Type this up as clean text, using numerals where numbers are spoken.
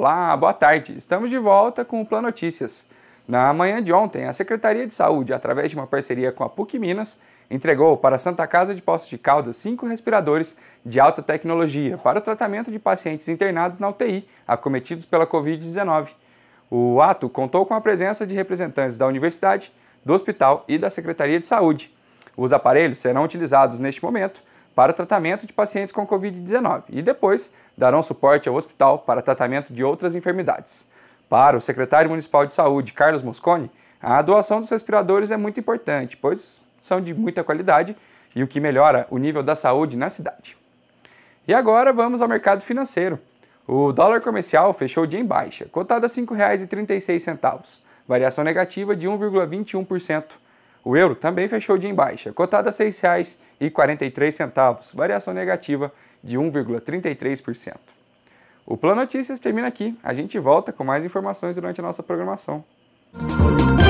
Olá, boa tarde. Estamos de volta com o Plano Notícias. Na manhã de ontem, a Secretaria de Saúde, através de uma parceria com a PUC Minas, entregou para a Santa Casa de Poços de Caldas 5 respiradores de alta tecnologia para o tratamento de pacientes internados na UTI, acometidos pela Covid-19. O ato contou com a presença de representantes da Universidade, do Hospital e da Secretaria de Saúde. Os aparelhos serão utilizados neste momento para o tratamento de pacientes com Covid-19 e depois darão suporte ao hospital para tratamento de outras enfermidades. Para o secretário municipal de saúde, Carlos Mosconi, a doação dos respiradores é muito importante, pois são de muita qualidade e o que melhora o nível da saúde na cidade. E agora vamos ao mercado financeiro. O dólar comercial fechou o dia em baixa, cotado a R$ 5,36, variação negativa de 1,21%. O euro também fechou o dia em baixa, cotado a R$ 6,43, variação negativa de 1,33%. O Plano Notícias termina aqui. A gente volta com mais informações durante a nossa programação.